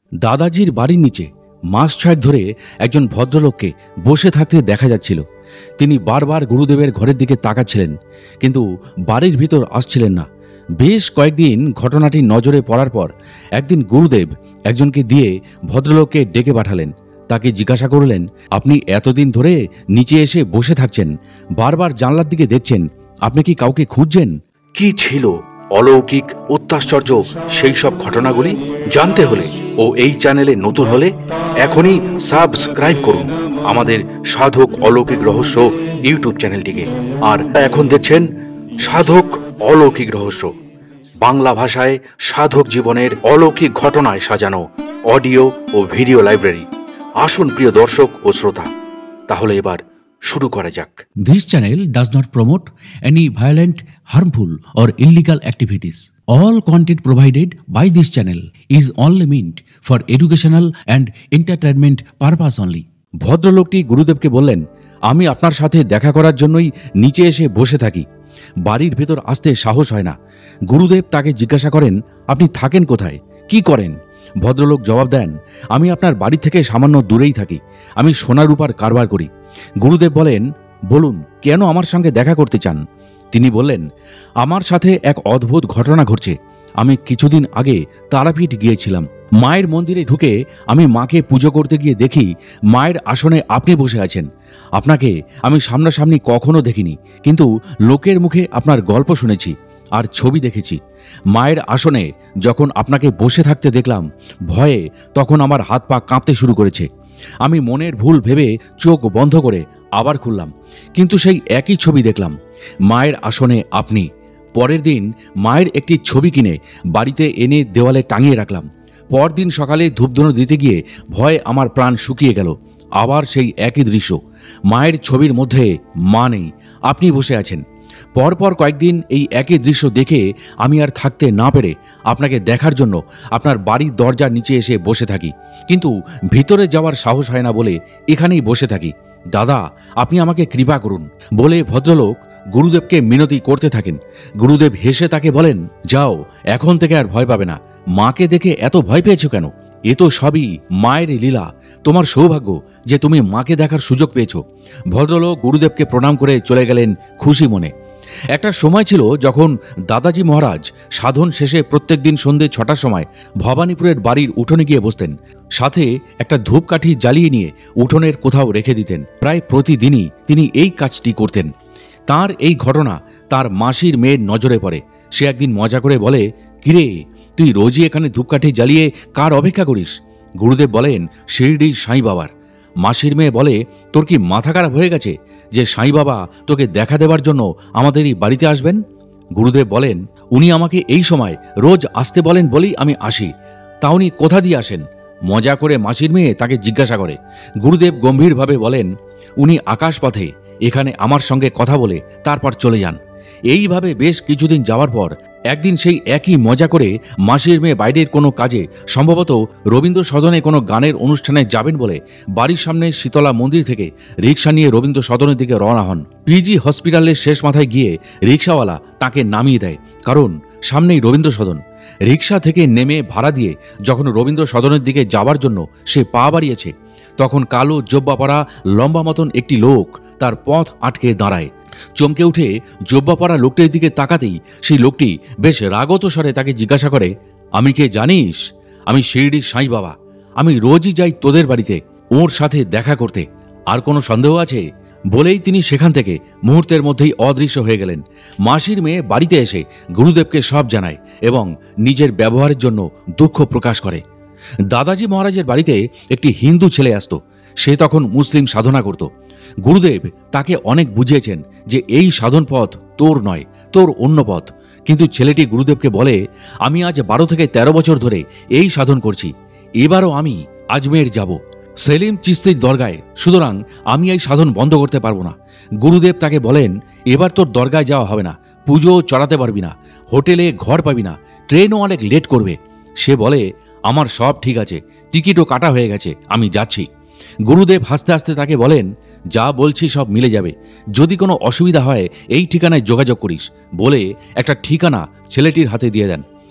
দাদাজির বাড়ির নিচে মাস 6 ধরে একজন ভদ্রলোককে বসে থাকতে দেখা যাচ্ছিল। তিনি বারবার গুরুদেবের ঘরের দিকে তাকাচ্ছিলেন, কিন্তু বাড়ির ভিতর আসছিলেন না। বেশ কয়েকদিন ঘটনাটি নজরে পড়ার পর একদিন গুরুদেব একজনকে দিয়ে ভদ্রলোককে ডেকে পাঠালেন। তাকে জিজ্ঞাসা করলেন, আপনি এতদিন ধরে নিচে এসে বসে থাকছেন, বারবার জানলার দিকে দেখছেন, আপনি কি কাউকে খুঁজছেন? কি ছিল অলৌকিক অত্যাশ্চর্য সেই সব ঘটনাগুলি জানতে হলে ও এই চ্যানেলে নতুন হলে এখনই সাবস্ক্রাইব করুন আমাদের সাধক অলৌকিক রহস্য ইউটিউব চ্যানেলটিকে। আর এখন দেখছেন সাধক অলৌকিক রহস্য, বাংলা ভাষায় সাধক জীবনের অলৌকিক ঘটনায় সাজানো অডিও ও ভিডিও লাইব্রেরি। আসুন প্রিয় দর্শক ও শ্রোতা, তাহলে এবার শুরু করা যাক। This channel does not promote any violent, harmful or illegal activities. All content provided by this channel is only meant for educational and entertainment purpose only. ভদ্রলোকটি গুরুদেবকে বললেন, আমি আপনার সাথে দেখা করার জন্যই নিচে এসে বসে থাকি, বাড়ির ভেতর আসতে সাহস হয় না। গুরুদেব তাকে জিজ্ঞাসা করেন, আপনি থাকেন কোথায়, কি করেন? ভদ্রলোক জবাব দেন, আমি আপনার বাড়ি থেকে সামান্য দূরেই থাকি, আমি সোনা রূপার কারবার করি। গুরুদেব বলেন, বলুন কেন আমার সঙ্গে দেখা করতে চান? তিনি বললেন, আমার সাথে এক অদ্ভুত ঘটনা ঘটছে। আমি কিছুদিন আগে তারাপীঠ গিয়েছিলাম। মায়ের মন্দিরে ঢুকে আমি মাকে পুজো করতে গিয়ে দেখি মায়ের আসনে আপনি বসে আছেন। আপনাকে আমি সামনাসামনি কখনো দেখিনি, কিন্তু লোকের মুখে আপনার গল্প শুনেছি আর ছবি দেখেছি। মায়ের আসনে যখন আপনাকে বসে থাকতে দেখলাম ভয়ে, তখন আমার হাত পা কাঁপতে শুরু করেছে। আমি মনের ভুল ভেবে চোখ বন্ধ করে আবার খুললাম, কিন্তু সেই একই ছবি দেখলাম, মায়ের আসনে আপনি। পরের দিন মায়ের একটি ছবি কিনে বাড়িতে এনে দেওয়ালে টাঙিয়ে রাখলাম। পরদিন সকালে ধূপধুনো দিতে গিয়ে ভয়ে আমার প্রাণ শুকিয়ে গেল। আবার সেই একই দৃশ্য, মায়ের ছবির মধ্যে মা নেই, আপনি বসে আছেন। পরপর কয়েকদিন এই একই দৃশ্য দেখে আমি আর থাকতে না পেরে আপনাকে দেখার জন্য আপনার বাড়ির দরজার নিচে এসে বসে থাকি, কিন্তু ভিতরে যাওয়ার সাহস হয় না বলে এখানেই বসে থাকি। দাদা, আপনি আমাকে কৃপা করুন বলে ভদ্রলোক গুরুদেবকে মিনতি করতে থাকেন। গুরুদেব হেসে তাকে বলেন, যাও, এখন থেকে আর ভয় পাবে না। মাকে দেখে এত ভয় পেয়েছো কেন? এ তো সবই মায়ের লীলা। তোমার সৌভাগ্য যে তুমি মাকে দেখার সুযোগ পেয়েছো। ভদ্রলোক গুরুদেবকে প্রণাম করে চলে গেলেন খুশি মনে। একটা সময় ছিল যখন দাদাজি মহারাজ সাধন শেষে প্রত্যেক দিন সন্ধ্যে 6টার সময় ভবানীপুরের বাড়ির উঠোনে গিয়ে বসতেন। সাথে একটা ধূপকাঠি জ্বালিয়ে নিয়ে উঠোনের কোথাও রেখে দিতেন। প্রায় প্রতিদিনই তিনি এই কাজটি করতেন। তার এই ঘটনা তার মাসির মেয়ের নজরে পড়ে। সে একদিন মজা করে বলে, কিরে, তুই রোজই এখানে ধূপকাঠি জ্বালিয়ে কার অপেক্ষা করিস? গুরুদেব বলেন, শিরডির সাঁই বাবার। মাসির মেয়ে বলে, তোর কি মাথা খারাপ হয়ে গেছে যে সাঁই বাবা তোকে দেখা দেবার জন্য আমাদের এই বাড়িতে আসবেন? গুরুদেব বলেন, উনি আমাকে এই সময় রোজ আসতে বলেন বলেই আমি আসি। তা উনি কোথা দিয়ে আসেন? মজা করে মাসির মেয়ে তাকে জিজ্ঞাসা করে। গুরুদেব গম্ভীরভাবে বলেন, উনি আকাশপথে এখানে আমার সঙ্গে কথা বলে তারপর চলে যান। এইভাবে বেশ কিছুদিন যাওয়ার পর একদিন সেই একই মজা করে মাসির মেয়ে বাইরের কোনো কাজে, সম্ভবত রবীন্দ্র সদনে কোনো গানের অনুষ্ঠানে যাবেন বলে বাড়ির সামনে শীতলা মন্দির থেকে রিক্সা নিয়ে রবীন্দ্র সদনের দিকে রওনা হন। পিজি হসপিটালের শেষ মাথায় গিয়ে রিক্সাওয়ালা তাকে নামিয়ে দেয়, কারণ সামনেই রবীন্দ্র সদন। রিক্সা থেকে নেমে ভাড়া দিয়ে যখন রবীন্দ্র সদনের দিকে যাওয়ার জন্য সে পা বাড়িয়েছে, তখন কালো জোব্বা পরা লম্বা মতন একটি লোক তার পথ আটকে দাঁড়ায়। চমকে উঠে জোব্বা পরা লোকটির দিকে তাকাতেই সেই লোকটি বেশ রাগত স্বরে তাকে জিজ্ঞাসা করে, আমি কে জানিস? আমি শিরডির সাঁই বাবা। আমি রোজই যাই তোদের বাড়িতে ওর সাথে দেখা করতে। আর কোনো সন্দেহ আছে? বলেই তিনি সেখান থেকে মুহূর্তের মধ্যেই অদৃশ্য হয়ে গেলেন। মাসির মেয়ে বাড়িতে এসে গুরুদেবকে সব জানায় এবং নিজের ব্যবহারের জন্য দুঃখ প্রকাশ করে। দাদাজি মহারাজের বাড়িতে একটি হিন্দু ছেলে আসত। সে তখন মুসলিম সাধনা করত। গুরুদেব তাকে অনেক বুঝিয়েছেন যে এই সাধন পথ তোর নয়, তোর অন্য পথ। কিন্তু ছেলেটি গুরুদেবকে বলে, আমি আজ 12 থেকে 13 বছর ধরে এই সাধন করছি, এবারও আমি আজমের যাব সেলিম চিস্তির দরগায়, সুতরাং আমি এই সাধন বন্ধ করতে পারবো না। গুরুদেব তাকে বলেন, এবার তোর দরগায় যাওয়া হবে না, পুজো চড়াতে পারবি না, হোটেলে ঘর পাবি না, ট্রেনও অনেক লেট করবে। সে বলে, আমার সব ঠিক আছে, টিকিটও কাটা হয়ে গেছে, আমি যাচ্ছি। গুরুদেব হাসতে হাসতে তাকে বলেন, যা বলছি সব মিলে যাবে, যদি কোনো অসুবিধা হয় এই ঠিকানায় যোগাযোগ করিস বলে একটা ঠিকানা ছেলেটির হাতে দিয়ে দেন।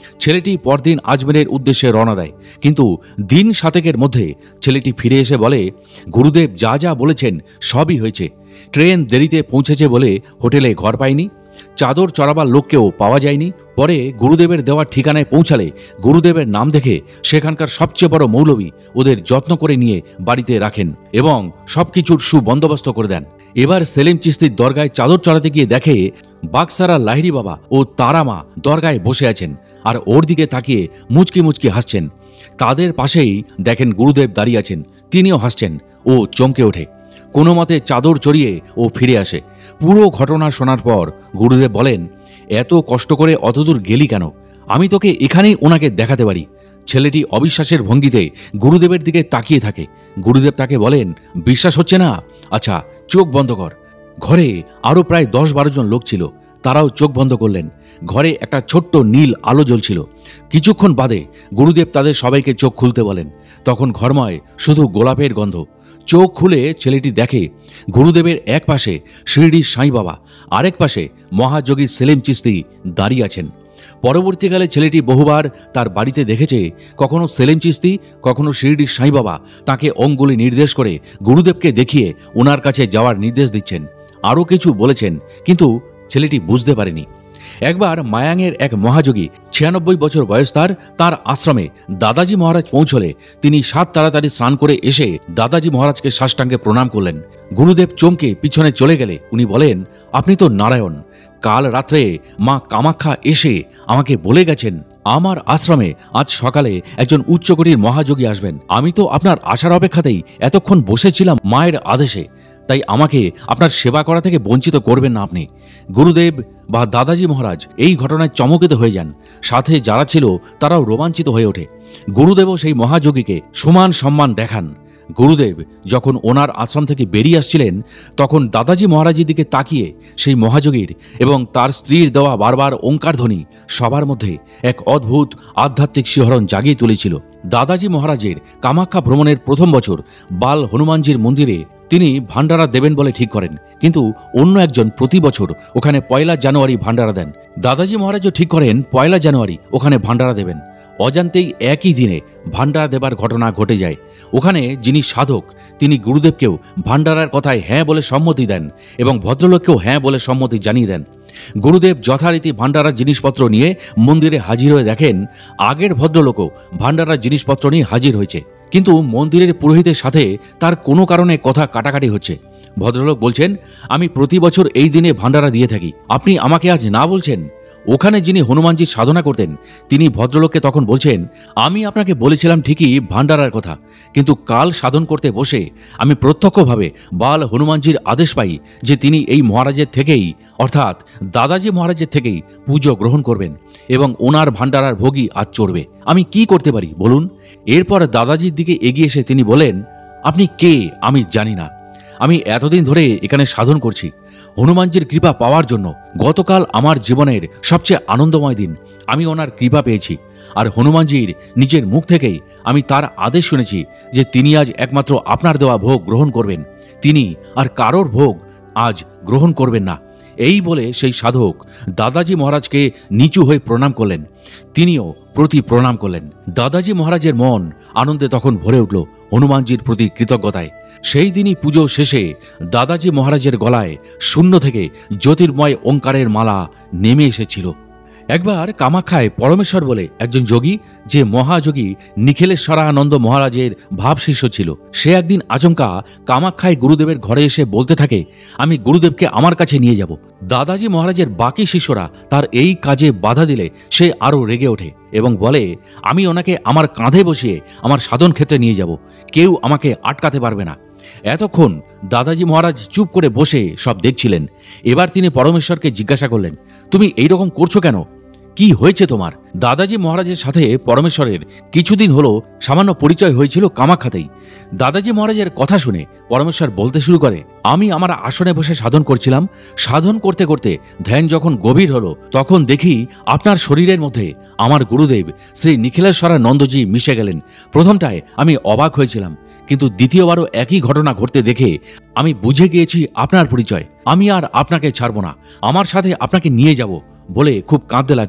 ছেলেটি পরদিন আজমেরের উদ্দেশ্যে রওনা দেয়, কিন্তু দিন 7 মধ্যে ছেলেটি ফিরে এসে বলে, গুরুদেব যা যা বলেছেন সবই হয়েছে। ট্রেন দেরিতে পৌঁছেছে বলে হোটেলে ঘর পাইনি, চাদর চড়াবার লোককেও পাওয়া যায়নি। পরে গুরুদেবের দেওয়া ঠিকানায় পৌঁছালে গুরুদেবের নাম দেখে সেখানকার সবচেয়ে বড় মৌলবী ওদের যত্ন করে নিয়ে বাড়িতে রাখেন এবং সবকিছুর সুবন্দোবস্ত করে দেন। এবার সেলিম চিশতির দরগায় চাদর চড়াতে গিয়ে দেখে বাক্সারা লাহিড়ী বাবা ও তারামা দরগায় বসে আছেন আর ওর দিকে তাকিয়ে মুচকি মুচকি হাসছেন। তাদের পাশেই দেখেন গুরুদেব দাঁড়িয়ে আছেন, তিনিও হাসছেন। ও চমকে ওঠে, কোনো মতে চাদর চড়িয়ে ও ফিরে আসে। পুরো ঘটনা শোনার পর গুরুদেব বলেন, এত কষ্ট করে অতদূর গেলি কেন? আমি তোকে এখানেই ওনাকে দেখাতে পারি। ছেলেটি অবিশ্বাসের ভঙ্গিতে গুরুদেবের দিকে তাকিয়ে থাকে। গুরুদেব তাকে বলেন, বিশ্বাস হচ্ছে না? আচ্ছা, চোখ বন্ধ কর। ঘরে আরও প্রায় 10-12 জন লোক ছিল, তারাও চোখ বন্ধ করলেন। ঘরে একটা ছোট্ট নীল আলো জ্বলছিল। কিছুক্ষণ বাদে গুরুদেব তাদের সবাইকে চোখ খুলতে বলেন। তখন ঘরময় শুধু গোলাপের গন্ধ। চোখ খুলে ছেলেটি দেখে গুরুদেবের এক পাশে শিরডির সাঁই বাবা, আরেক পাশে মহাযোগী সেলিম চিশতি দাঁড়িয়ে আছেন। পরবর্তীকালে ছেলেটি বহুবার তার বাড়িতে দেখেছে কখনো সেলিম চিশতি, কখনো শিরডির সাঁই বাবা তাকে অঙ্গুলি নির্দেশ করে গুরুদেবকে দেখিয়ে ওনার কাছে যাওয়ার নির্দেশ দিচ্ছেন। আরও কিছু বলেছেন, কিন্তু ছেলেটি বুঝতে পারেনি। একবার মায়াংয়ের এক মহাযোগী 96 বছর বয়স তার আশ্রমে দাদাজি মহারাজ পৌঁছলে তিনি 7 তাড়াতাড়ি স্নান করে এসে দাদাজি মহারাজকে সাষ্টাঙ্গে প্রণাম করলেন। গুরুদেব চমকে পিছনে চলে গেলে উনি বলেন, আপনি তো নারায়ণ। কাল রাত্রে মা কামাখ্যা এসে আমাকে বলে গেছেন আমার আশ্রমে আজ সকালে একজন উচ্চকোটির মহাযোগী আসবেন। আমি তো আপনার আসার অপেক্ষাতেই এতক্ষণ বসেছিলাম মায়ের আদেশে, তাই আমাকে আপনার সেবা করা থেকে বঞ্চিত করবেন না আপনি। গুরুদেব বা দাদাজি মহারাজ এই ঘটনায় চমকিত হয়ে যান। সাথে যারা ছিল তারাও রোমাঞ্চিত হয়ে ওঠে। গুরুদেবও সেই মহাযোগীকে সমান সম্মান দেখান। গুরুদেব যখন ওনার আশ্রম থেকে বেরিয়ে আসছিলেন তখন দাদাজি মহারাজের দিকে তাকিয়ে সেই মহাযোগীর এবং তার স্ত্রীর দেওয়া বারবার ওঙ্কার ধ্বনি সবার মধ্যে এক অদ্ভুত আধ্যাত্মিক শিহরণ জাগিয়ে তুলেছিল। দাদাজি মহারাজের কামাখ্যা ভ্রমণের প্রথম বছর বাল হনুমানজির মন্দিরে তিনি ভান্ডারা দেবেন বলে ঠিক করেন, কিন্তু অন্য একজন প্রতি বছর ওখানে 1 জানুয়ারি ভান্ডারা দেন। দাদাজি মহারাজও ঠিক করেন 1 জানুয়ারি ওখানে ভান্ডারা দেবেন। অজান্তেই একই দিনে ভান্ডারা দেবার ঘটনা ঘটে যায়। ওখানে যিনি সাধক তিনি গুরুদেবকেও ভান্ডারার কথায় হ্যাঁ বলে সম্মতি দেন এবং ভদ্রলোককেও হ্যাঁ বলে সম্মতি জানিয়ে দেন। গুরুদেব যথারীতি ভান্ডারার জিনিসপত্র নিয়ে মন্দিরে হাজির হয়ে দেখেন আগের ভদ্রলোকও ভান্ডারার জিনিসপত্র নিয়ে হাজির হয়েছে, কিন্তু মন্দিরের পুরোহিতের সাথে তার কোনো কারণে কথা কাটাকাটি হচ্ছে। ভদ্রলোক বলছেন, আমি প্রতি বছর এই দিনে ভান্ডারা দিয়ে থাকি, আপনি আমাকে আজ না বলছেন? ওখানে যিনি হনুমানজির সাধনা করতেন তিনি ভদ্রলোককে তখন বলছেন, আমি আপনাকে বলেছিলাম ঠিকই ভান্ডারার কথা, কিন্তু কাল সাধন করতে বসে আমি প্রত্যক্ষভাবে বাল হনুমানজির আদেশ পাই যে তিনি এই মহারাজের থেকেই অর্থাৎ দাদাজি মহারাজের থেকেই পুজো গ্রহণ করবেন এবং ওনার ভান্ডারার ভোগই আজ চড়বে। আমি কি করতে পারি বলুন? এরপর দাদাজির দিকে এগিয়ে এসে তিনি বলেন, আপনি কে আমি জানি না, আমি এতদিন ধরে এখানে সাধন করছি হনুমানজির কৃপা পাওয়ার জন্য। গতকাল আমার জীবনের সবচেয়ে আনন্দময় দিন, আমি ওনার কৃপা পেয়েছি। আর হনুমানজির নিজের মুখ থেকেই আমি তার আদেশ শুনেছি যে তিনি আজ একমাত্র আপনার দেওয়া ভোগ গ্রহণ করবেন, তিনি আর কারোর ভোগ আজ গ্রহণ করবেন না। এই বলে সেই সাধক দাদাজি মহারাজকে নিচু হয়ে প্রণাম করলেন। তিনিও প্রতি প্রণাম করলেন। দাদাজি মহারাজের মন আনন্দে তখন ভরে উঠল হনুমানজির প্রতি কৃতজ্ঞতায়। সেই দিনই পুজো শেষে দাদাজি মহারাজের গলায় শূন্য থেকে জ্যোতির্ময় ওঙ্কারের মালা নেমে এসেছিল। একবার কামাখ্যায় পরমেশ্বর বলে একজন যোগী, যে মহাযোগী নিখিলেশ্বরানন্দ মহারাজের ভাবশিষ্য ছিল, সে একদিন আচমকা কামাখ্যায় গুরুদেবের ঘরে এসে বলতে থাকে, আমি গুরুদেবকে আমার কাছে নিয়ে যাব। দাদাজি মহারাজের বাকি শিষ্যরা তার এই কাজে বাধা দিলে সে আরও রেগে ওঠে এবং বলে, আমি ওনাকে আমার কাঁধে বসিয়ে আমার সাধন ক্ষেত্রে নিয়ে যাব, কেউ আমাকে আটকাতে পারবে না। এতক্ষণ দাদাজি মহারাজ চুপ করে বসে সব দেখছিলেন। এবার তিনি পরমেশ্বরকে জিজ্ঞাসা করলেন, তুমি এইরকম করছো কেন? কি হয়েছে তোমার? দাদাজি মহারাজের সাথে পরমেশ্বরের কিছুদিন হলো সামান্য পরিচয় হয়েছিল কামাখ্যাতেই। দাদাজি মহারাজের কথা শুনে পরমেশ্বর বলতে শুরু করে, আমি আমার আসনে বসে সাধন করছিলাম, সাধন করতে করতে ধ্যান যখন গভীর হলো তখন দেখি আপনার শরীরের মধ্যে আমার গুরুদেব শ্রী নিখিলেশ্বরানন্দজি মিশে গেলেন। প্রথমটায় আমি অবাক হয়েছিলাম, কিন্তু দ্বিতীয়বারও একই ঘটনা ঘটতে দেখে আমি বুঝে গিয়েছি আপনার পরিচয়। আমি আর আপনাকে ছাড়ব না, আমার সাথে আপনাকে নিয়ে যাব বলে খুব কাঁদতে লাগলো।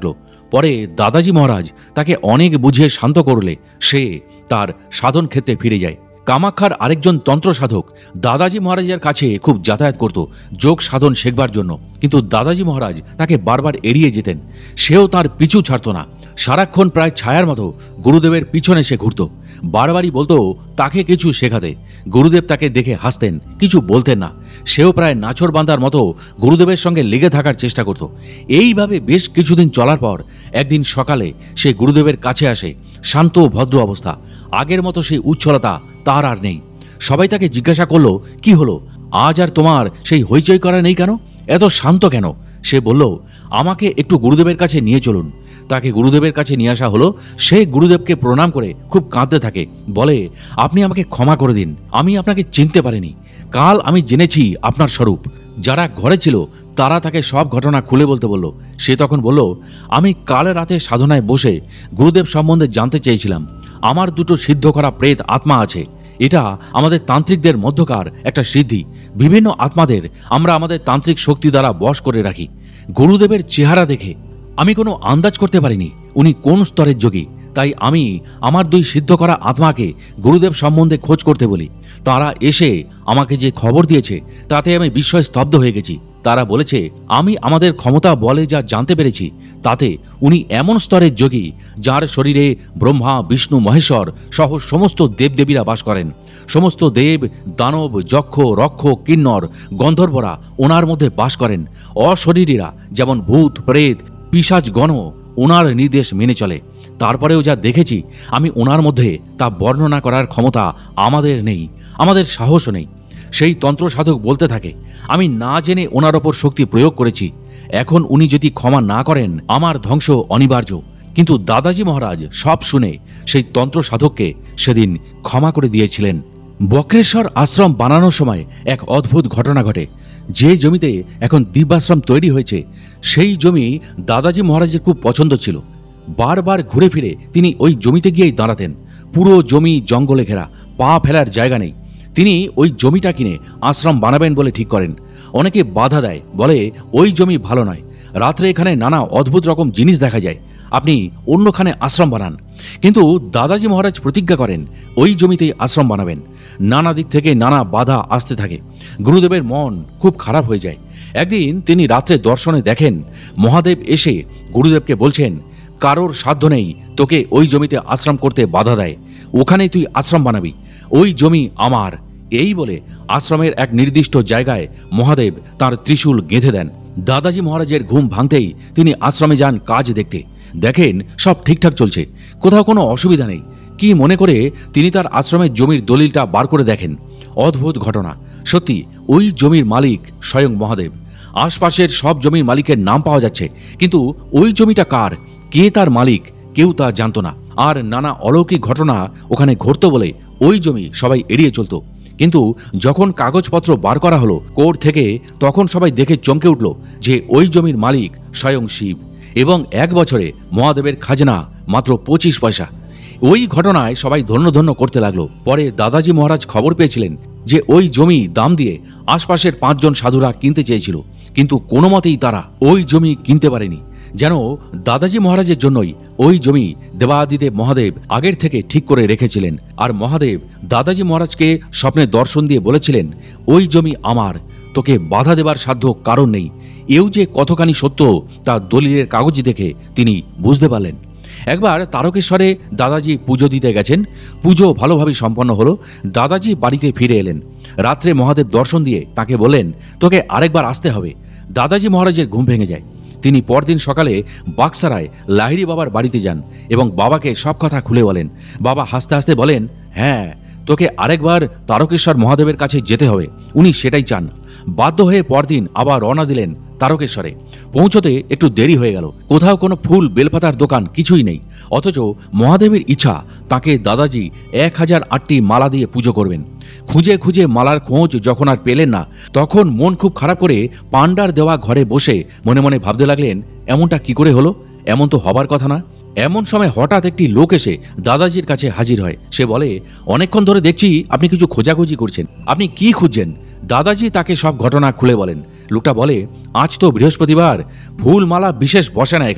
পরে দাদাজি মহারাজ তাকে অনেক বুঝিয়ে শান্ত করলে সে তার সাধন ক্ষেত্রে ফিরে যায়। কামাখ্যার আরেকজন তন্ত্র সাধক দাদাজি মহারাজের কাছে খুব যাতায়াত করত যোগ সাধন শেখবার জন্য, কিন্তু দাদাজি মহারাজ তাকে বারবার এড়িয়ে যেতেন। সেও তার পিছু ছাড়ত না। সারাক্ষণ প্রায় ছায়ার মতো গুরুদেবের পিছনে সে ঘুরত। বারবারই বলতো তাকে কিছু শেখাতে। গুরুদেব তাকে দেখে হাসতেন, কিছু বলতেন না। সেও প্রায় নাছর বান্দার মতো গুরুদেবের সঙ্গে লেগে থাকার চেষ্টা করত। এইভাবে বেশ কিছুদিন চলার পর একদিন সকালে সে গুরুদেবের কাছে আসে। শান্ত ভদ্র অবস্থা, আগের মতো সেই উচ্ছলতা তার আর নেই। সবাই তাকে জিজ্ঞাসা করলো, কি হলো, আজ আর তোমার সেই হইচই করা নেই কেন, এত শান্ত কেন? সে বলল, আমাকে একটু গুরুদেবের কাছে নিয়ে চলুন। তাকে গুরুদেবের কাছে নিয়ে আসা হলো। সে গুরুদেবকে প্রণাম করে খুব কাঁদতে থাকে, বলে, আপনি আমাকে ক্ষমা করে দিন, আমি আপনাকে চিনতে পারিনি। কাল আমি জেনেছি আপনার স্বরূপ। যারা ঘরে ছিল তারা তাকে সব ঘটনা খুলে বলতে বলল। সে তখন বলল, আমি কাল রাতে সাধনায় বসে গুরুদেব সম্বন্ধে জানতে চেয়েছিলাম। আমার দুটো সিদ্ধ করা প্রেত আত্মা আছে। এটা আমাদের তান্ত্রিকদের মধ্যকার একটা সিদ্ধি। বিভিন্ন আত্মাদের আমরা আমাদের তান্ত্রিক শক্তি দ্বারা বশ করে রাখি। গুরুদেবের চেহারা দেখে আমি কোনো আন্দাজ করতে পারিনি উনি কোন স্তরের যোগী। তাই আমি আমার দুই সিদ্ধ করা আত্মাকে গুরুদেব সম্বন্ধে খোঁজ করতে বলি। তারা এসে আমাকে যে খবর দিয়েছে তাতে আমি বিস্ময়ে স্তব্ধ হয়ে গেছি। তারা বলেছে, আমি আমাদের ক্ষমতা বলে যা জানতে পেরেছি তাতে উনি এমন স্তরের যোগী যার শরীরে ব্রহ্মা, বিষ্ণু, মহেশ্বর সহ সমস্ত দেবদেবীরা বাস করেন। সমস্ত দেব, দানব, যক্ষ, রক্ষ, কিন্নর, গন্ধর্বরা ওনার মধ্যে বাস করেন। অশরীরীরা যেমন ভূত, প্রেত, পিশাচগণ ওনার নির্দেশ মেনে চলে। তারপরেও যা দেখেছি আমি ওনার মধ্যে তা বর্ণনা করার ক্ষমতা আমাদের নেই, আমাদের সাহসও নেই। সেই তন্ত্র সাধক বলতে থাকে, আমি না জেনে ওনার ওপর শক্তি প্রয়োগ করেছি। এখন উনি যদি ক্ষমা না করেন আমার ধ্বংস অনিবার্য। কিন্তু দাদাজি মহারাজ সব শুনে সেই তন্ত্র সাধককে সেদিন ক্ষমা করে দিয়েছিলেন। বক্রেশ্বর আশ্রম বানানোর সময় এক অদ্ভুত ঘটনা ঘটে। যে জমিতে এখন দিব্যাশ্রম তৈরি হয়েছে সেই জমি দাদাজি মহারাজের খুব পছন্দ ছিল। বারবার ঘুরে ফিরে তিনি ওই জমিতে গিয়েই দাঁড়াতেন। পুরো জমি জঙ্গলে ঘেরা, পা ফেলার জায়গা নেই। তিনি ওই জমিটা কিনে আশ্রম বানাবেন বলে ঠিক করেন। অনেকে বাধা দেয়, বলে ওই জমি ভালো নয়, রাত্রে এখানে নানা অদ্ভুত রকম জিনিস দেখা যায়, আপনি অন্যখানে আশ্রম বানান। কিন্তু দাদাজি মহারাজ প্রতিজ্ঞা করেন ওই জমিতেই আশ্রম বানাবেন। নানা দিক থেকে নানা বাধা আসতে থাকে। গুরুদেবের মন খুব খারাপ হয়ে যায়। একদিন তিনি রাত্রে দর্শনে দেখেন মহাদেব এসে গুরুদেবকে বলছেন, কারোর সাধ্য নেই তোকে ওই জমিতে আশ্রম করতে বাধা দেয়, ওখানেই তুই আশ্রম বানাবি, ওই জমি আমার। এই বলে আশ্রমের এক নির্দিষ্ট জায়গায় মহাদেব তার ত্রিশূল গেঁথে দেন। দাদাজি মহারাজের ঘুম ভাঙতেই তিনি আশ্রমে যান কাজ দেখতে। দেখেন সব ঠিকঠাক চলছে, কোথাও কোনো অসুবিধা নেই। কি মনে করে তিনি তার আশ্রমের জমির দলিলটা বার করে দেখেন। অদ্ভুত ঘটনা, সত্যি ওই জমির মালিক স্বয়ং মহাদেব। আশপাশের সব জমির মালিকের নাম পাওয়া যাচ্ছে, কিন্তু ওই জমিটা কার, কে তার মালিক, কেউ তা জানত না। আর নানা অলৌকিক ঘটনা ওখানে ঘটত বলে ওই জমি সবাই এড়িয়ে চলত। কিন্তু যখন কাগজপত্র বার করা হলো কোর্ট থেকে, তখন সবাই দেখে চমকে উঠল যে ওই জমির মালিক স্বয়ং শিব, এবং এক বছরে মহাদেবের খাজনা মাত্র 25 পয়সা। ওই ঘটনায় সবাই ধন্য ধন্য করতে লাগলো। পরে দাদাজি মহারাজ খবর পেয়েছিলেন যে ওই জমি দাম দিয়ে আশপাশের 5 জন সাধুরা কিনতে চেয়েছিল, কিন্তু কোনো মতেই তারা ওই জমি কিনতে পারেনি। যেন দাদাজি মহারাজের জন্যই ওই জমি দেবাদিদেব মহাদেব আগের থেকে ঠিক করে রেখেছিলেন। আর মহাদেব দাদাজি মহারাজকে স্বপ্নে দর্শন দিয়ে বলেছিলেন, ওই জমি আমার, তোকে বাধা দেবার সাধ্য কারণ নেই। এও যে কতখানি সত্য তা দলিলের কাগজ দেখে তিনি বুঝতে পারলেন। একবার তারকেশ্বরে দাদাজি পুজো দিতে গেছেন। পুজো ভালোভাবে সম্পন্ন হলো। দাদাজি বাড়িতে ফিরে এলেন। রাত্রে মহাদেব দর্শন দিয়ে তাকে বললেন, তোকে আরেকবার আসতে হবে। দাদাজি মহারাজের ঘুম ভেঙে যায়। তিনি পরদিন সকালে বাক্সারায় লাহিড়ি বাবার বাড়িতে যান এবং বাবাকে সব কথা খুলে বলেন। বাবা হাসতে হাসতে বলেন, হ্যাঁ, তোকে আরেকবার তারকেশ্বর মহাদেবের কাছে যেতে হবে, উনি সেটাই চান। বাধ্য হয়ে পরদিন আবার রওনা দিলেন তারকেশ্বরে। পৌঁছতে একটু দেরি হয়ে গেল। কোথাও কোনো ফুল বেলপাতার দোকান কিছুই নেই। অথচ মহাদেবের ইচ্ছা তাকে দাদাজি 1008টি মালা দিয়ে পুজো করবেন। খুঁজে খুঁজে মালার খোঁজ যখন আর পেলেন না, তখন মন খুব খারাপ করে পান্ডার দেওয়া ঘরে বসে মনে মনে ভাবতে লাগলেন, এমনটা কি করে হলো, এমন তো হবার কথা না। এমন সময় হঠাৎ একটি লোক এসে দাদাজির কাছে হাজির হয়। সে বলে, অনেকক্ষণ ধরে দেখছি আপনি কিছু খোঁজাখুঁজি করছেন, আপনি কি খুঁজছেন? দাদাজি তাকে সব ঘটনা খুলে বলেন। লোকটা বলে, আজ তো বৃহস্পতিবার, ফুলমালা বিশেষ বসে না এখানে,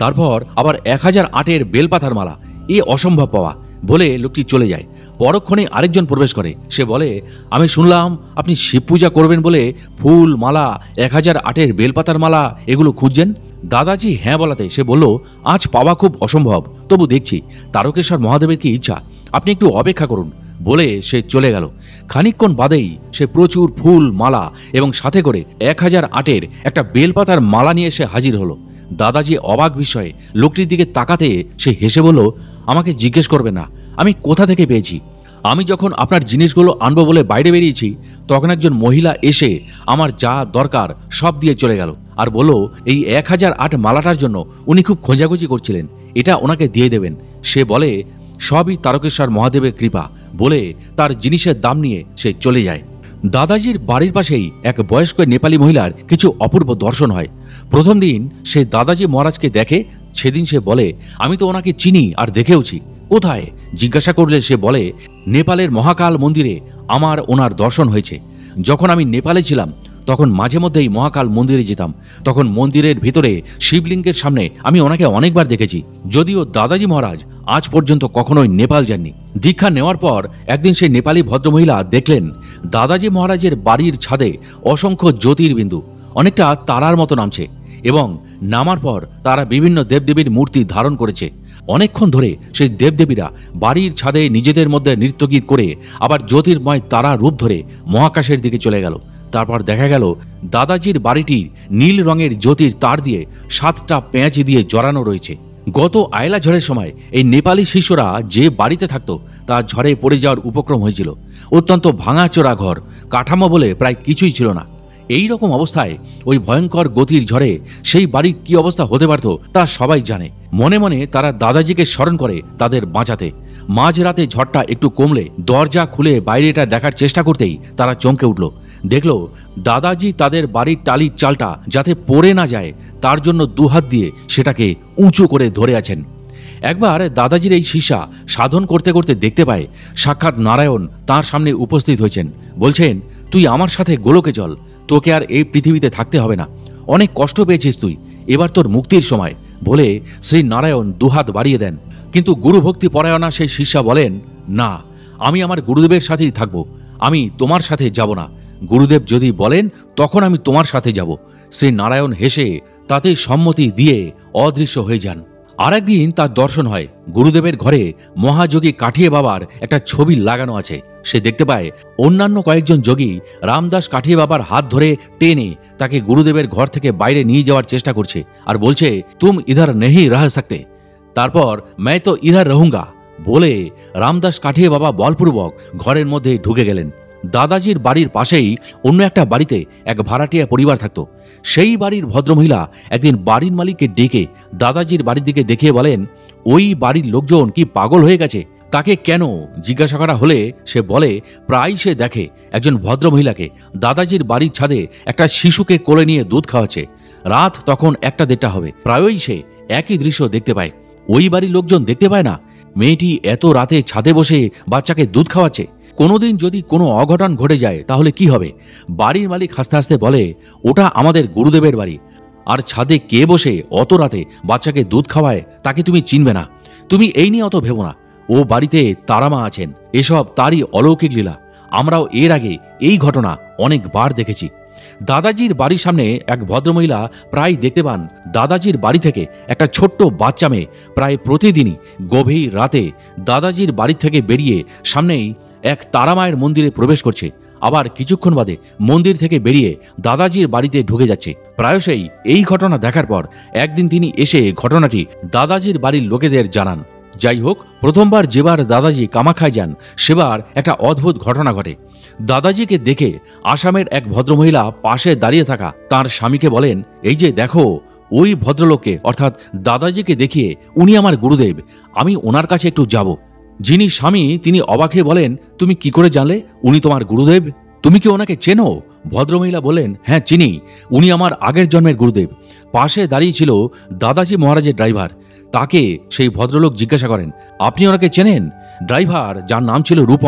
তারপর আবার 1008-এর বেলপাতার মালা, এ অসম্ভব পাওয়া বলে লোকটি চলে যায়। পরক্ষণে আরেকজন প্রবেশ করে। সে বলে, আমি শুনলাম আপনি শিব পূজা করবেন বলে ফুল মালা, 1008-এর বেলপাতার মালা এগুলো খুঁজছেন। দাদাজি হ্যাঁ বলাতে সে বলল, আজ পাওয়া খুব অসম্ভব, তবু দেখছি তারকেশ্বর মহাদেবের কি ইচ্ছা, আপনি একটু অপেক্ষা করুন বলে সে চলে গেল। খানিকক্ষণ বাদেই সে প্রচুর ফুল মালা এবং সাথে করে 1008-এর একটা বেলপাতার মালা নিয়ে সে হাজির হলো। দাদাজি অবাক বিষয়ে লোকটির দিকে তাকাতে সে হেসে বলল, আমাকে জিজ্ঞেস করবে না আমি কোথা থেকে পেয়েছি। আমি যখন আপনার জিনিসগুলো আনবো বলে বাইরে বেরিয়েছি, তখন একজন মহিলা এসে আমার যা দরকার সব দিয়ে চলে গেল আর বলল, এই 1008 মালাটার জন্য উনি খুব খোঁজাখুঁজি করছিলেন, এটা ওনাকে দিয়ে দেবেন। সে বলে, সবই তারকেশ্বর মহাদেবের কৃপা বলে তার জিনিসের দাম নিয়ে সে চলে যায়। দাদাজির বাড়ির পাশেই এক বয়স্ক নেপালি মহিলার কিছু অপূর্ব দর্শন হয়। প্রথম দিন সে দাদাজি মহারাজকে দেখে, সেদিন সে বলে, আমি তো ওনাকে চিনি আর দেখেওছি। কোথায় জিজ্ঞাসা করলে সে বলে, নেপালের মহাকাল মন্দিরে আমার ওনার দর্শন হয়েছে। যখন আমি নেপালে ছিলাম তখন মাঝে মধ্যেই মহাকাল মন্দিরে যেতাম, তখন মন্দিরের ভিতরে শিবলিঙ্গের সামনে আমি ওনাকে অনেকবার দেখেছি। যদিও দাদাজি মহারাজ আজ পর্যন্ত কখনোই নেপাল যাননি। দীক্ষা নেওয়ার পর একদিন সেই নেপালি ভদ্রমহিলা দেখলেন দাদাজি মহারাজের বাড়ির ছাদে অসংখ্য জ্যোতির্বিন্দু অনেকটা তারার মতো নামছে এবং নামার পর তারা বিভিন্ন দেবদেবীর মূর্তি ধারণ করেছে। অনেকক্ষণ ধরে সেই দেবদেবীরা বাড়ির ছাদে নিজেদের মধ্যে নৃত্যগীত করে আবার জ্যোতির্ময় তারা রূপ ধরে মহাকাশের দিকে চলে গেল। তারপর দেখা গেল দাদাজির বাড়িটির নীল রঙের জ্যোতির তার দিয়ে 7টা পেঁয়াজি দিয়ে জড়ানো রয়েছে। গত আয়লা ঝড়ের সময় এই নেপালি শিষ্যরা যে বাড়িতে থাকতো তা ঝড়ে পড়ে যাওয়ার উপক্রম হয়েছিল। অত্যন্ত ভাঙাচোরা ঘর, কাঠামো বলে প্রায় কিছুই ছিল না। এই রকম অবস্থায় ওই ভয়ঙ্কর গতির ঝড়ে সেই বাড়ির কি অবস্থা হতে পারত তা সবাই জানে। মনে মনে তারা দাদাজিকে স্মরণ করে তাদের বাঁচাতে। মাঝরাতে ঝড়টা একটু কমলে দরজা খুলে বাইরেটা দেখার চেষ্টা করতেই তারা চমকে উঠল। দেখল দাদাজি তাদের বাড়ির টালির চালটা যাতে পড়ে না যায় তার জন্য দুহাত দিয়ে সেটাকে উঁচু করে ধরে আছেন। একবার দাদাজির এই শিষ্যা সাধন করতে করতে দেখতে পায় সাক্ষাৎ নারায়ণ তার সামনে উপস্থিত হয়েছেন। বলছেন, তুই আমার সাথে গোলকে চল, তোকে আর এই পৃথিবীতে থাকতে হবে না, অনেক কষ্ট পেয়েছিস তুই, এবার তোর মুক্তির সময় বলে শ্রী নারায়ণ দুহাত বাড়িয়ে দেন। কিন্তু গুরুভক্তি পরায়ণা সেই শিষ্যা বলেন, না, আমি আমার গুরুদেবের সাথেই থাকবো, আমি তোমার সাথে যাব না। গুরুদেব যদি বলেন তখন আমি তোমার সাথে যাব। শ্রী নারায়ণ হেসে তাতে সম্মতি দিয়ে অদৃশ্য হয়ে যান। আর একদিন তার দর্শন হয় গুরুদেবের ঘরে মহাযোগী কাঠিয়ে বাবার একটা ছবি লাগানো আছে। সে দেখতে পায় অন্যান্য কয়েকজন যোগী রামদাস কাঠিয়ে বাবার হাত ধরে টেনে তাকে গুরুদেবের ঘর থেকে বাইরে নিয়ে যাওয়ার চেষ্টা করছে আর বলছে, তুম ইধার নেহি রহ সকতে, তারপর मैं तो इधर रहूंगा বলে রামদাস কাঠিয়ে বাবা বলপূর্বক ঘরের মধ্যে ঢুকে গেলেন। দাদাজির বাড়ির পাশেই অন্য একটা বাড়িতে এক ভাড়াটিয়া পরিবার থাকত। সেই বাড়ির ভদ্রমহিলা একদিন বাড়ির মালিককে ডেকে দাদাজির বাড়ির দিকে দেখিয়ে বলেন, ওই বাড়ির লোকজন কি পাগল হয়ে গেছে? তাকে কেন জিজ্ঞাসা করা হলে সে বলে, প্রায় সে দেখে একজন ভদ্রমহিলাকে দাদাজির বাড়ির ছাদে একটা শিশুকে কোলে নিয়ে দুধ খাওয়াচ্ছে। রাত তখন 1-1:30 হবে। প্রায়ই সে একই দৃশ্য দেখতে পায়। ওই বাড়ির লোকজন দেখতে পায় না মেয়েটি এত রাতে ছাদে বসে বাচ্চাকে দুধ খাওয়াচ্ছে। কোনোদিন যদি কোনো অঘটন ঘটে যায় তাহলে কি হবে? বাড়ির মালিক হাসতে হাসতে বলে, ওটা আমাদের গুরুদেবের বাড়ি, আর ছাদে কে বসে অত রাতে বাচ্চাকে দুধ খাওয়ায় তাকে তুমি চিনবে না। তুমি এই নিয়ে অত ভেবো না, ও বাড়িতে তারামা আছেন, এসব তারই অলৌকিক লীলা। আমরাও এর আগে এই ঘটনা অনেকবার দেখেছি। দাদাজির বাড়ির সামনে এক ভদ্রমহিলা প্রায় দেখতে পান দাদাজির বাড়ি থেকে একটা ছোট্ট বাচ্চা মেয়ে প্রায় প্রতিদিনই গভীর রাতে দাদাজির বাড়ি থেকে বেরিয়ে সামনেই এক তারামায়ের মন্দিরে প্রবেশ করছে, আবার কিছুক্ষণ বাদে মন্দির থেকে বেরিয়ে দাদাজির বাড়িতে ঢুকে যাচ্ছে। প্রায়শই এই ঘটনা দেখার পর একদিন তিনি এসে ঘটনাটি দাদাজির বাড়ির লোকেদের জানান। যাই হোক, প্রথমবার যেবার দাদাজি কামাখ্যায় যান সেবার একটা অদ্ভুত ঘটনা ঘটে। দাদাজিকে দেখে আসামের এক ভদ্রমহিলা পাশে দাঁড়িয়ে থাকা তার স্বামীকে বলেন, এই যে দেখো, ওই ভদ্রলোককে অর্থাৎ দাদাজিকে দেখিয়ে উনি আমার গুরুদেব, আমি ওনার কাছে একটু যাব। যিনি স্বামী তিনি অবাক হয়ে বলেন, তুমি কি করে জানলে উনি তোমার গুরুদেব? তুমি কি ওনাকে চেনো? ভদ্রমহিলা বলেন, হ্যাঁ চিনি, উনি আমার আগের জন্মের গুরুদেব। পাশে দাঁড়িয়ে ছিল দাদাজি মহারাজের ড্রাইভার। তাকে সেই ভদ্রলোক জিজ্ঞাসা করেন, আপনি ওনাকে চেনেন? ড্রাইভার, যার নাম ছিল রূপম,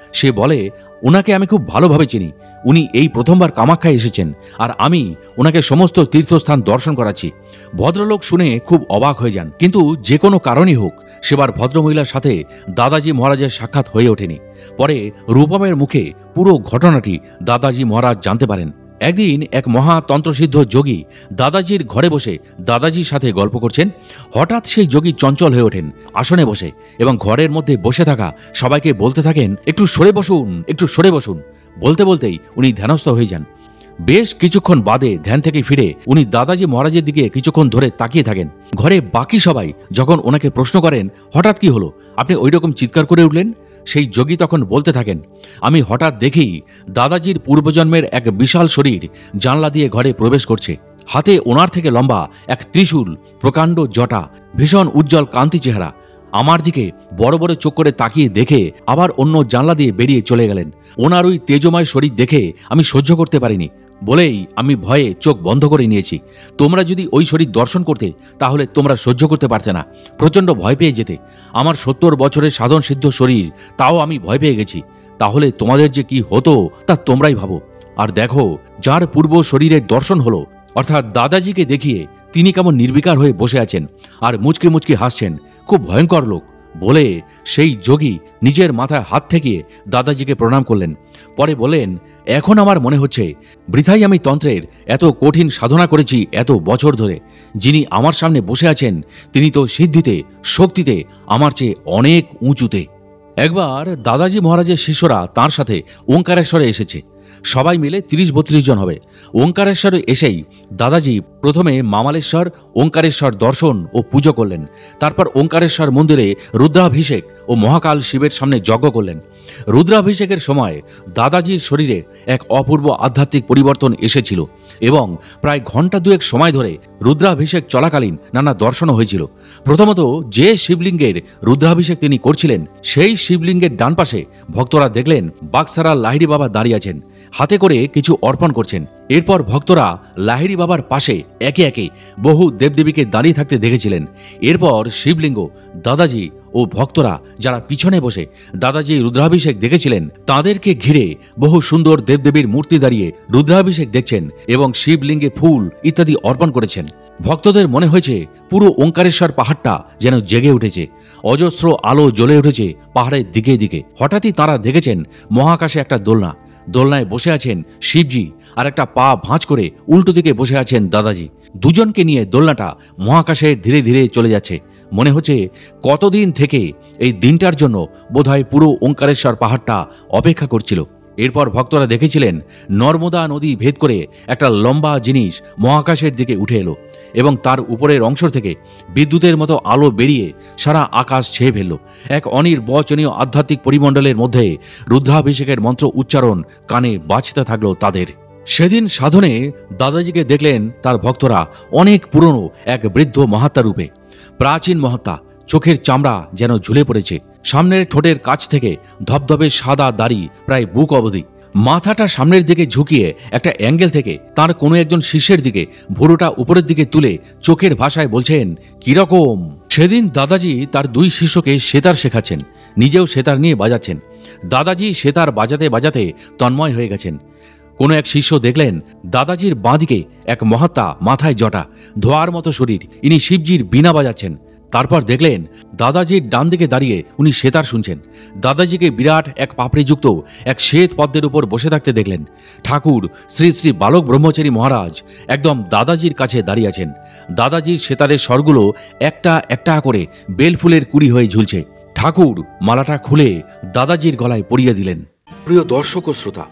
সে বলে, ওনাকে আমি খুব ভালোভাবে চিনি। উনি এই প্রথমবার কামাখ্যায় এসেছেন, আর আমি ওনাকে সমস্ত তীর্থস্থান দর্শন করাচ্ছি। ভদ্রলোক শুনে খুব অবাক হয়ে যান, কিন্তু যে কোনো কারণই হোক সেবার ভদ্রমহিলার সাথে দাদাজি মহারাজের সাক্ষাৎ হয়ে ওঠেনি। পরে রূপমের মুখে পুরো ঘটনাটি দাদাজি মহারাজ জানতে পারেন। একদিন এক মহাতন্ত্রসিদ্ধ যোগী দাদাজির ঘরে বসে দাদাজির সাথে গল্প করছেন। হঠাৎ সেই যোগী চঞ্চল হয়ে ওঠেন আসনে বসে এবং ঘরের মধ্যে বসে থাকা সবাইকে বলতে থাকেন, একটু সরে বসুন, একটু সরে বসুন। বলতে বলতেই উনি ধ্যানস্থ হয়ে যান। বেশ কিছুক্ষণ বাদে ধ্যান থেকে ফিরে উনি দাদাজি মহারাজের দিকে কিছুক্ষণ ধরে তাকিয়ে থাকেন। ঘরে বাকি সবাই যখন ওনাকে প্রশ্ন করেন, হঠাৎ কি হলো, আপনি ওই রকম চিৎকার করে উঠলেন? সেই যোগী তখন বলতে থাকেন, আমি হঠাৎ দেখি দাদাজির পূর্বজন্মের এক বিশাল শরীর জানলা দিয়ে ঘরে প্রবেশ করছে। হাতে ওনার থেকে লম্বা এক ত্রিশূল, প্রকাণ্ড জটা, ভীষণ উজ্জ্বল কান্তি চেহারা। আমার দিকে বড় বড় চোখ করে তাকিয়ে দেখে আবার অন্য জানলা দিয়ে বেরিয়ে চলে গেলেন। ওনার ওই তেজময় শরীর দেখে আমি সহ্য করতে পারিনি বলেই আমি ভয়ে চোখ বন্ধ করে নিয়েছি। তোমরা যদি ওই শরীর দর্শন করতে তাহলে তোমরা সহ্য করতে পারতে না, প্রচণ্ড ভয় পেয়ে যেতে। আমার 70 বছরের সাধন সিদ্ধ শরীর, তাও আমি ভয় পেয়ে গেছি। তাহলে তোমাদের যে কি হতো তা তোমরাই ভাবো। আর দেখো, যার পূর্ব শরীরের দর্শন হলো, অর্থাৎ দাদাজিকে দেখিয়ে তিনি কেমন নির্বিকার হয়ে বসে আছেন আর মুচকি মুচকি হাসছেন, খুব ভয়ঙ্কর লোক বলে সেই যোগী নিজের মাথায় হাত ঠেকিয়ে দাদাজিকে প্রণাম করলেন। পরে বললেন, এখন আমার মনে হচ্ছে বৃথাই আমি তন্ত্রের এত কঠিন সাধনা করেছি এত বছর ধরে। যিনি আমার সামনে বসে আছেন তিনি তো সিদ্ধিতে, শক্তিতে আমার চেয়ে অনেক উঁচুতে। একবার দাদাজি মহারাজের শিষ্যরা তাঁর সাথে ওঙ্কারেশ্বরে এসেছে। সবাই মিলে 30-32 জন হবে। ওঙ্কারেশ্বরে এসেই দাদাজি প্রথমে মামালেশ্বর, ওঙ্কারেশ্বর দর্শন ও পুজো করলেন। তারপর ওঙ্কারেশ্বর মন্দিরে রুদ্রাভিষেক ও মহাকাল শিবের সামনে যজ্ঞ করলেন। রুদ্রাভিষেকের সময় দাদাজির শরীরে এক অপূর্ব আধ্যাত্মিক পরিবর্তন এসেছিল এবং প্রায় ঘণ্টা দুয়েক সময় ধরে রুদ্রাভিষেক চলাকালীন নানা দর্শনও হয়েছিল। প্রথমত যে শিবলিঙ্গের রুদ্রাভিষেক তিনি করছিলেন, সেই শিবলিঙ্গের ডান পাশে ভক্তরা দেখলেন বাক্সারা লাহিড়ী বাবা দাঁড়িয়ে আছেন, হাতে করে কিছু অর্পণ করছেন। এরপর ভক্তরা লাহিড়ী বাবার পাশে একে একে বহু দেবদেবীকে দাঁড়িয়ে থাকতে দেখেছিলেন। এরপর শিবলিঙ্গ, দাদাজি ও ভক্তরা যারা পিছনে বসে দাদাজি রুদ্রাভিষেক দেখেছিলেন, তাদেরকে ঘিরে বহু সুন্দর দেবদেবীর মূর্তি দাঁড়িয়ে রুদ্রাভিষেক দেখছেন এবং শিবলিঙ্গে ফুল ইত্যাদি অর্পণ করেছেন। ভক্তদের মনে হয়েছে পুরো ওঙ্কারেশ্বর পাহাড়টা যেন জেগে উঠেছে, অজস্র আলো জ্বলে উঠেছে পাহাড়ের দিকে দিকে। হঠাৎই তারা দেখেছেন মহাকাশে একটা দোলনা, দোলনায় বসে আছেন শিবজি আর একটা পা ভাঁজ করে উল্টো দিকে বসে আছেন দাদাজি। দুজনকে নিয়ে দোলনাটা মহাকাশে ধীরে ধীরে চলে যাচ্ছে। মনে হচ্ছে কতদিন থেকে এই দিনটার জন্য বোধহয় পুরো ওঙ্কারেশ্বর পাহাড়টা অপেক্ষা করছিল। এরপর ভক্তরা দেখেছিলেন নর্মদা নদী ভেদ করে একটা লম্বা জিনিস মহাকাশের দিকে উঠে এলো এবং তার উপরের অংশ থেকে বিদ্যুতের মতো আলো বেরিয়ে সারা আকাশ ছেয়ে ফেলল। এক অনির্বচনীয় আধ্যাত্মিক পরিমণ্ডলের মধ্যে রুদ্রাভিষেকের মন্ত্র উচ্চারণ কানে বাজতে থাকলো তাদের। সেদিন সাধনে দাদাজিকে দেখলেন তার ভক্তরা অনেক পুরনো এক বৃদ্ধ মহাত্মা রূপে। প্রাচীন মহাত্মা, চোখের চামড়া যেন ঝুলে পড়েছে, সামনের ঠোঁটের কাছ থেকে ধবধবে সাদা দাড়ি প্রায় বুক অবধি, মাথাটা সামনের দিকে ঝুঁকিয়ে একটা অ্যাঙ্গেল থেকে তার কোনো একজন শিষ্যের দিকে ভুরুটা উপরের দিকে তুলে চোখের ভাষায় বলছেন, কিরকম? সেদিন দাদাজি তার 2 শিষ্যকে সেতার শেখাচ্ছেন, নিজেও সেতার নিয়ে বাজাচ্ছেন। দাদাজি সেতার বাজাতে বাজাতে তন্ময় হয়ে গেছেন। কোনো এক শিষ্য দেখলেন দাদাজির বাঁদিকে এক মহাত্মা, মাথায় জটা, ধোয়ার মতো শরীর, ইনি শিবজির বীণা বাজাচ্ছেন। তারপর দেখলেন দাদাজির ডান দিকে দাঁড়িয়ে উনি সেতার শুনছেন। দাদাজিকে বিরাট এক পাপড়িযুক্ত এক শ্বেত পদ্মের উপর বসে থাকতে দেখলেন। ঠাকুর শ্রী শ্রী বালক ব্রহ্মচারী মহারাজ একদম দাদাজির কাছে দাঁড়িয়ে আছেন। দাদাজির সেতারের স্বরগুলো একটা একটা করে বেলফুলের কুড়ি হয়ে ঝুলছে। ঠাকুর মালাটা খুলে দাদাজির গলায় পরিয়ে দিলেন। প্রিয় দর্শক ও শ্রোতা,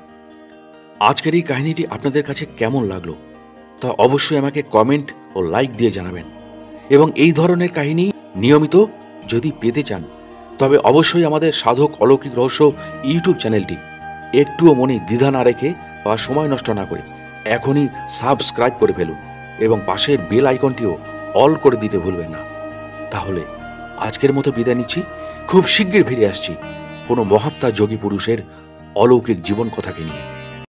আজকের এই কাহিনীটি আপনাদের কাছে কেমন লাগলো তা অবশ্যই আমাকে কমেন্ট ও লাইক দিয়ে জানাবেন। এবং এই ধরনের কাহিনী নিয়মিত যদি পেতে চান তবে অবশ্যই আমাদের সাধক অলৌকিক রহস্য ইউটিউব চ্যানেলটি একটুও মনে দ্বিধা না রেখে বা সময় নষ্ট না করে এখনই সাবস্ক্রাইব করে ফেলুন এবং পাশের বেল আইকনটিও অল করে দিতে ভুলবেন না। তাহলে আজকের মতো বিদায় নিচ্ছি। খুব শীঘ্রই ফিরে আসছি কোনো মহাত্মা যোগী পুরুষের অলৌকিক জীবন কথাকে নিয়ে।